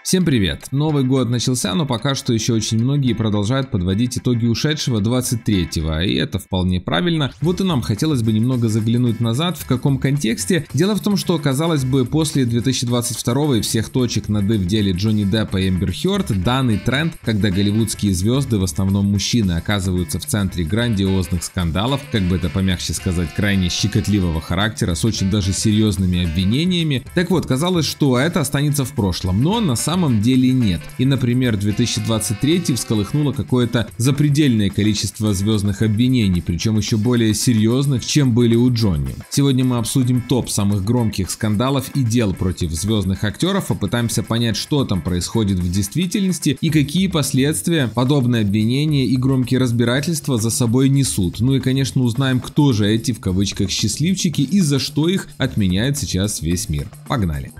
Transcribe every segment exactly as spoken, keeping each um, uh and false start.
Всем привет! Новый год начался, но пока что еще очень многие продолжают подводить итоги ушедшего двадцать третьего, и это вполне правильно. Вот и нам хотелось бы немного заглянуть назад, в каком контексте. Дело в том, что, казалось бы, после две тысячи двадцать второго и всех точек над «и» в деле Джонни Деппа и Эмбер Хёрд, данный тренд, когда голливудские звезды, в основном мужчины, оказываются в центре грандиозных скандалов, как бы это помягче сказать, крайне щекотливого характера, с очень даже серьезными обвинениями. Так вот, казалось, что это останется в прошлом, но на самом На самом деле нет. И, например, две тысячи двадцать третий всколыхнуло какое-то запредельное количество звездных обвинений, причем еще более серьезных, чем были у Джонни. Сегодня мы обсудим топ самых громких скандалов и дел против звездных актеров, попытаемся понять, что там происходит в действительности и какие последствия подобные обвинения и громкие разбирательства за собой несут. Ну и, конечно, узнаем, кто же эти в кавычках счастливчики и за что их отменяет сейчас весь мир. Погнали!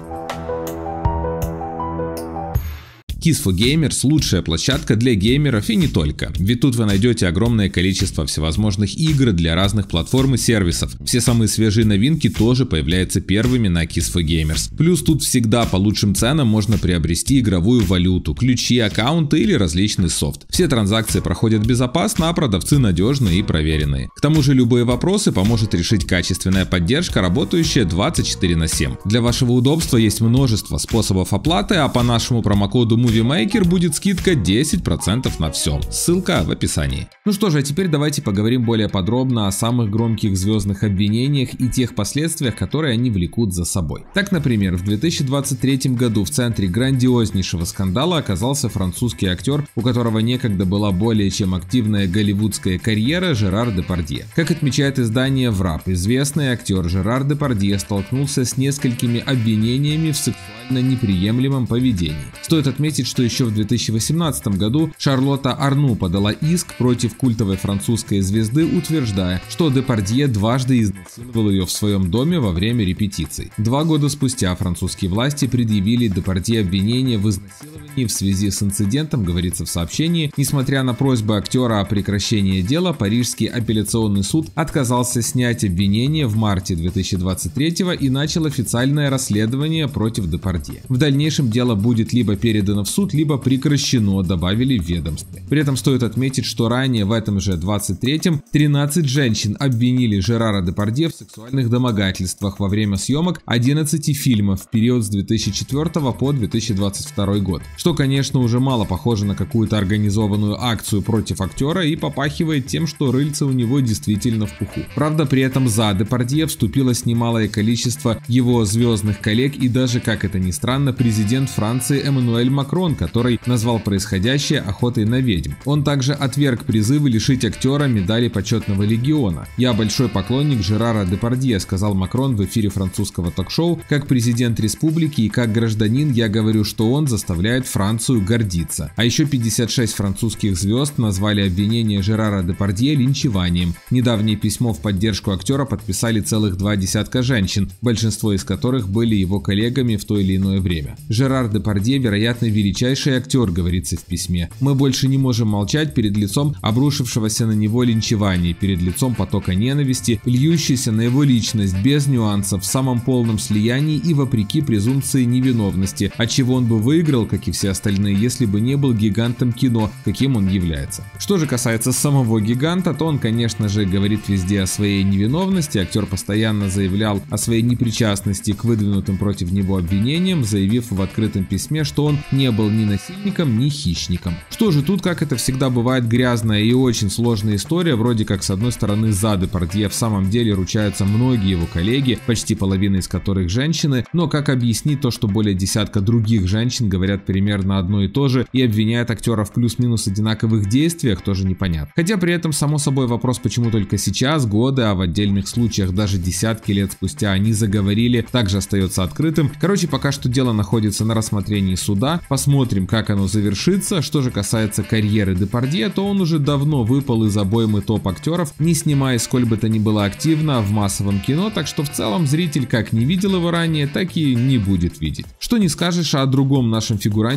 кис фор геймерс – лучшая площадка для геймеров и не только, ведь тут вы найдете огромное количество всевозможных игр для разных платформ и сервисов. Все самые свежие новинки тоже появляются первыми на кис фор геймерс. Плюс тут всегда по лучшим ценам можно приобрести игровую валюту, ключи, аккаунты или различный софт. Все транзакции проходят безопасно, а продавцы надежные и проверенные. К тому же любые вопросы поможет решить качественная поддержка, работающая двадцать четыре на семь. Для вашего удобства есть множество способов оплаты, а по нашему промокоду MovieMaker будет скидка десять процентов на все. Ссылка в описании. Ну что же, а теперь давайте поговорим более подробно о самых громких звездных обвинениях и тех последствиях, которые они влекут за собой. Так, например, в две тысячи двадцать третьем году в центре грандиознейшего скандала оказался французский актер, у которого некогда была более чем активная голливудская карьера, Жерар Депардье. Как отмечает издание Врап, известный актер Жерар Депардье столкнулся с несколькими обвинениями в сексуально неприемлемом поведении. Стоит отметить, что еще в две тысячи восемнадцатом году Шарлотта Арну подала иск против культовой французской звезды, утверждая, что Депардье дважды изнасиловал ее в своем доме во время репетиций. Два года спустя французские власти предъявили Депардье обвинение в изнасиловании в связи с инцидентом, говорится в сообщении. Несмотря на просьбы актера о прекращении дела, Парижский апелляционный суд отказался снять обвинение в марте две тысячи двадцать третьего и начал официальное расследование против Депардье. В дальнейшем дело будет либо передано в суд, либо прекращено, добавили в ведомстве. При этом стоит отметить, что ранее в этом же двадцать третьем тринадцать женщин обвинили Жерара Депардье в сексуальных домогательствах во время съемок одиннадцати фильмов в период с две тысячи четвёртого по две тысячи двадцать второй год. Что, конечно, уже мало похоже на какую-то организованную акцию против актера и попахивает тем, что рыльце у него действительно в пуху. Правда, при этом за Депардье вступилось немалое количество его звездных коллег и даже, как это ни странно, президент Франции Эммануэль Макрон, который назвал происходящее охотой на ведьм. Он также отверг призывы лишить актера медали почетного легиона. «Я большой поклонник Жерара Депардье», сказал Макрон в эфире французского ток-шоу. «Как президент республики и как гражданин я говорю, что он заставляет Францию гордиться». А еще пятьдесят шесть французских звезд назвали обвинение Жерара Депардье линчеванием. Недавнее письмо в поддержку актера подписали целых два десятка женщин, большинство из которых были его коллегами в то или иное время. Жерар Депардье, вероятно, величайший актер, говорится в письме. Мы больше не можем молчать перед лицом обрушившегося на него линчевания, перед лицом потока ненависти, льющейся на его личность без нюансов, в самом полном слиянии и вопреки презумпции невиновности, от чего он бы выиграл, как и все остальные, если бы не был гигантом кино, каким он является. Что же касается самого гиганта, то он, конечно же, говорит везде о своей невиновности. Актер постоянно заявлял о своей непричастности к выдвинутым против него обвинениям, заявив в открытом письме, что он не был ни насильником, ни хищником. Что же тут, как это всегда бывает, грязная и очень сложная история. Вроде как с одной стороны за Депардье в самом деле ручаются многие его коллеги, почти половина из которых женщины, но как объяснить то, что более десятка других женщин говорят примерно одно и то же и обвиняют актера в плюс-минус одинаковых действиях, тоже непонятно. Хотя при этом само собой вопрос, почему только сейчас, годы, а в отдельных случаях даже десятки лет спустя они заговорили, также остается открытым. Короче, пока что дело находится на рассмотрении суда. Посмотрим, как оно завершится. Что же касается карьеры Депардье, то он уже давно выпал из обоймы топ-актеров, не снимая сколь бы то ни было активно в массовом кино, так что в целом зритель как не видел его ранее, так и не будет видеть. Что не скажешь о другом нашем фигуранте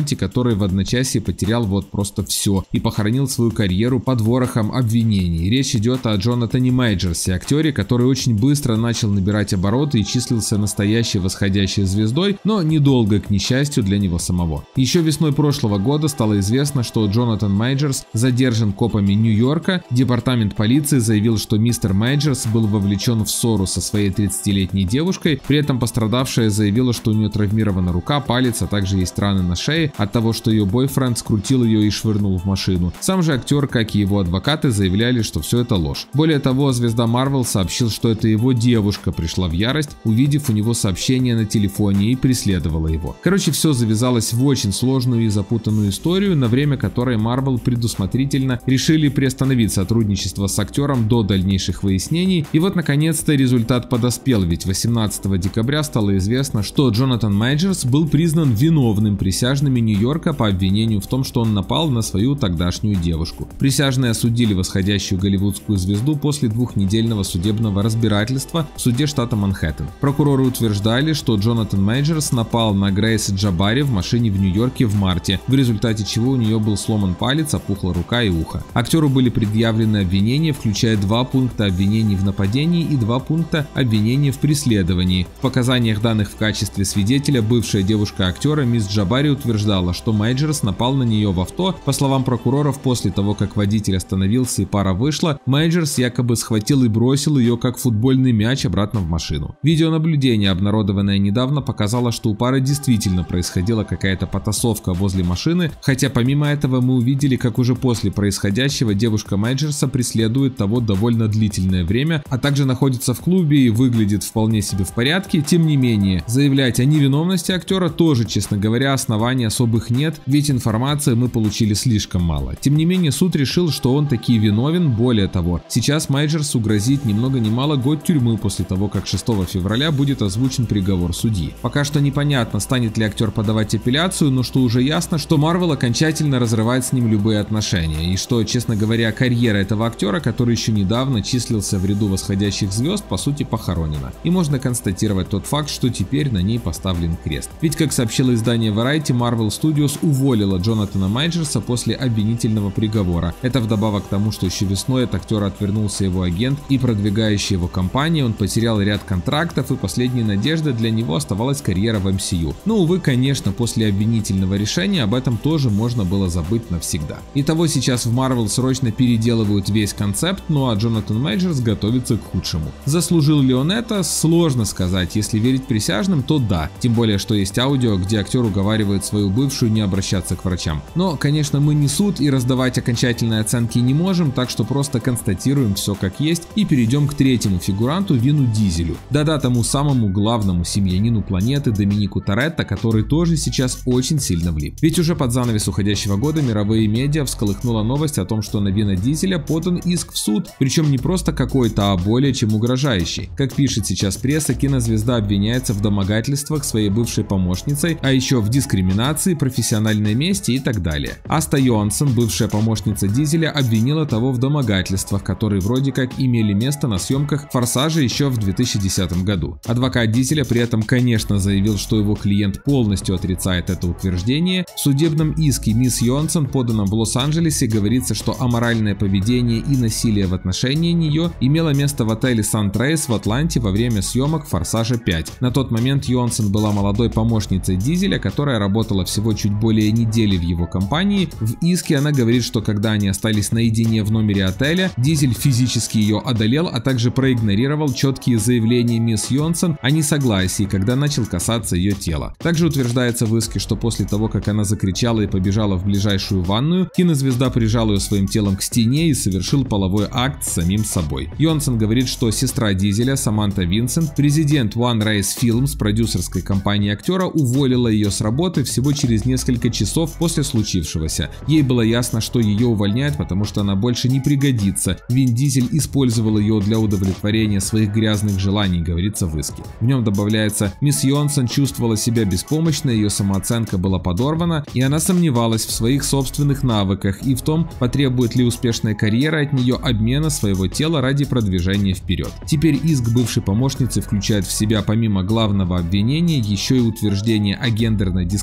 Атланте, который в одночасье потерял вот просто все и похоронил свою карьеру под ворохом обвинений. Речь идет о Джонатане Мейджерсе, актере, который очень быстро начал набирать обороты и числился настоящей восходящей звездой, но недолго, к несчастью для него самого. Еще весной прошлого года стало известно, что Джонатан Мейджерс задержан копами Нью-Йорка. Департамент полиции заявил, что мистер Мейджерс был вовлечен в ссору со своей тридцатилетней девушкой, при этом пострадавшая заявила, что у нее травмирована рука, палец, а также есть раны на шее от того, что ее бойфренд скрутил ее и швырнул в машину. Сам же актер, как и его адвокаты, заявляли, что все это ложь. Более того, звезда Marvel сообщил, что это его девушка пришла в ярость, увидев у него сообщение на телефоне, и преследовала его. Короче, все завязалось в очень сложную и запутанную историю, на время которой Marvel предусмотрительно решили приостановить сотрудничество с актером до дальнейших выяснений. И вот наконец-то результат подоспел, ведь восемнадцатого декабря стало известно, что Джонатан Мейджерс был признан виновным присяжными Нью-Йорка по обвинению в том, что он напал на свою тогдашнюю девушку. Присяжные осудили восходящую голливудскую звезду после двухнедельного судебного разбирательства в суде штата Манхэттен. Прокуроры утверждали, что Джонатан Мейджерс напал на Грейс Джабари в машине в Нью-Йорке в марте, в результате чего у нее был сломан палец, опухла рука и ухо. Актеру были предъявлены обвинения, включая два пункта обвинений в нападении и два пункта обвинения в преследовании. В показаниях, данных в качестве свидетеля, бывшая девушка актера мисс Джабари утверждала, что Мейджерс напал на нее в авто. По словам прокуроров, после того, как водитель остановился и пара вышла, Мейджерс якобы схватил и бросил ее как футбольный мяч обратно в машину. Видеонаблюдение, обнародованное недавно, показало, что у пары действительно происходила какая-то потасовка возле машины, хотя помимо этого мы увидели, как уже после происходящего девушка Мейджерса преследует того довольно длительное время, а также находится в клубе и выглядит вполне себе в порядке. Тем не менее, заявлять о невиновности актера тоже, честно говоря, оснований особых нет, ведь информации мы получили слишком мало. Тем не менее, суд решил, что он таки виновен. Более того, сейчас Мейджерсу грозит ни много ни мало год тюрьмы после того, как шестого февраля будет озвучен приговор судьи. Пока что непонятно, станет ли актер подавать апелляцию, но что уже ясно, что Marvel окончательно разрывает с ним любые отношения, и что, честно говоря, карьера этого актера, который еще недавно числился в ряду восходящих звезд, по сути похоронена. И можно констатировать тот факт, что теперь на ней поставлен крест. Ведь, как сообщило издание Variety, Marvel Studios уволила Джонатана Мейджерса после обвинительного приговора. Это вдобавок к тому, что еще весной от актера отвернулся его агент и продвигающая его компания, он потерял ряд контрактов, и последней надеждой для него оставалась карьера в эм си ю. Но, увы, конечно, после обвинительного решения об этом тоже можно было забыть навсегда. Итого, сейчас в Marvel срочно переделывают весь концепт, ну а Джонатан Мейджерс готовится к худшему. Заслужил ли он это, сложно сказать. Если верить присяжным, то да. Тем более, что есть аудио, где актер уговаривает свою бывшую не обращаться к врачам. Но, конечно, мы не суд и раздавать окончательные оценки не можем, так что просто констатируем все как есть и перейдем к третьему фигуранту, Вину Дизелю. Да-да, тому самому главному семьянину планеты Доминику Торетто, который тоже сейчас очень сильно влип. Ведь уже под занавес уходящего года мировые медиа всколыхнула новость о том, что на Вина Дизеля подан иск в суд, причем не просто какой-то, а более чем угрожающий. Как пишет сейчас пресса, кинозвезда обвиняется в домогательствах своей бывшей помощницей, а еще в дискриминации, профессиональной мести и так далее. Аста Йонсон, бывшая помощница Дизеля, обвинила того в домогательствах, которые вроде как имели место на съемках «Форсажа» еще в две тысячи десятом году. Адвокат Дизеля при этом, конечно, заявил, что его клиент полностью отрицает это утверждение. В судебном иске мисс Йонсон, поданном в Лос-Анджелесе, говорится, что аморальное поведение и насилие в отношении нее имело место в отеле Сан-Трейс в Атланте во время съемок «Форсажа пять». На тот момент Йонсон была молодой помощницей Дизеля, которая работала всего чуть более недели в его компании. В иске она говорит, что когда они остались наедине в номере отеля, Дизель физически ее одолел, а также проигнорировал четкие заявления мисс Йонсон о несогласии, когда начал касаться ее тела. Также утверждается в иске, что после того, как она закричала и побежала в ближайшую ванную, кинозвезда прижал ее своим телом к стене и совершил половой акт с самим собой. Йонсон говорит, что сестра Дизеля, Саманта Винсент, президент One Race Films, продюсерской компании актера, уволила ее с работы всего через несколько часов после случившегося. Ей было ясно, что ее увольняют, потому что она больше не пригодится. Вин Дизель использовал ее для удовлетворения своих грязных желаний, говорится в иске. В нем добавляется: мисс Йонсон чувствовала себя беспомощно, ее самооценка была подорвана, и она сомневалась в своих собственных навыках и в том, потребует ли успешная карьера от нее обмена своего тела ради продвижения вперед. Теперь иск бывшей помощницы включает в себя, помимо главного обвинения, еще и утверждение о гендерной дискриминации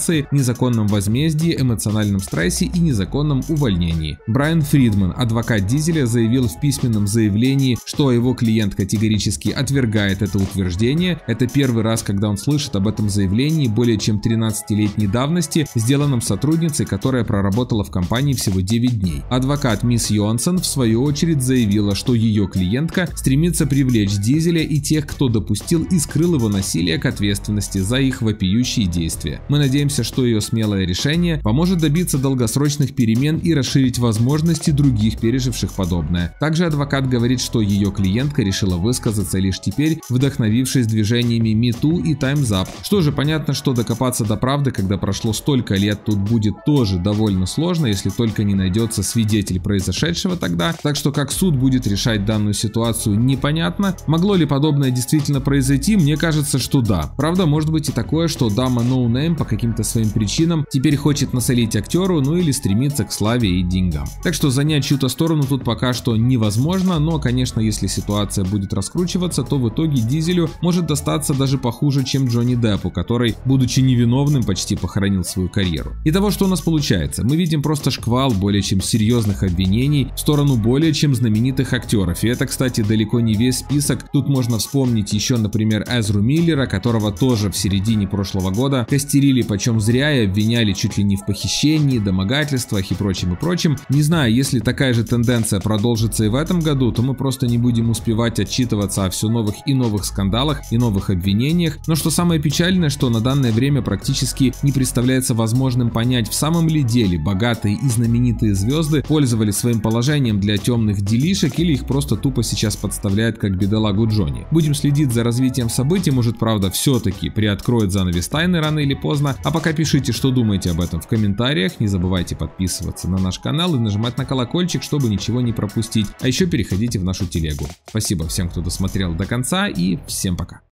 манипуляции, незаконном возмездии, эмоциональном стрессе и незаконном увольнении. Брайан Фридман, адвокат Дизеля, заявил в письменном заявлении, что его клиент категорически отвергает это утверждение. Это первый раз, когда он слышит об этом заявлении более чем тринадцатилетней давности, сделанном сотрудницей, которая проработала в компании всего девять дней. Адвокат мисс Йонсон в свою очередь заявила, что ее клиентка стремится привлечь Дизеля и тех, кто допустил и скрыл его насилие, к ответственности за их вопиющие действия. Мы надеемся, что ее смелое решение поможет добиться долгосрочных перемен и расширить возможности других, переживших подобное. Также адвокат говорит, что ее клиентка решила высказаться лишь теперь, вдохновившись движениями MeToo и Time's Up. Что же, понятно, что докопаться до правды, когда прошло столько лет, тут будет тоже довольно сложно, если только не найдется свидетель произошедшего тогда. Так что как суд будет решать данную ситуацию, непонятно. Могло ли подобное действительно произойти? Мне кажется, что да. Правда, может быть и такое, что дама No Name по каким-то своим причинам теперь хочет насолить актеру, ну или стремится к славе и деньгам. Так что занять чью-то сторону тут пока что невозможно, но, конечно, если ситуация будет раскручиваться, то в итоге Дизелю может достаться даже похуже, чем Джонни Деппу, который, будучи невиновным, почти похоронил свою карьеру. Итого, что у нас получается? Мы видим просто шквал более чем серьезных обвинений в сторону более чем знаменитых актеров. И это, кстати, далеко не весь список. Тут можно вспомнить еще, например, Эзру Миллера, которого тоже в середине прошлого года костерили почем зря и обвиняли чуть ли не в похищении, домогательствах и прочим и прочим. Не знаю, если такая же тенденция продолжится и в этом году, то мы просто не будем успевать отчитываться о все новых и новых скандалах и новых обвинениях. Но что самое печальное, что на данное время практически не представляется возможным понять, в самом ли деле богатые и знаменитые звезды пользовались своим положением для темных делишек или их просто тупо сейчас подставляют как бедолагу Джонни. Будем следить за развитием событий, может, правда все-таки приоткроет занавес тайны рано или поздно. А пока пишите, что думаете об этом в комментариях, не забывайте подписываться на наш канал и нажимать на колокольчик, чтобы ничего не пропустить. А еще переходите в нашу телегу. Спасибо всем, кто досмотрел до конца, и всем пока.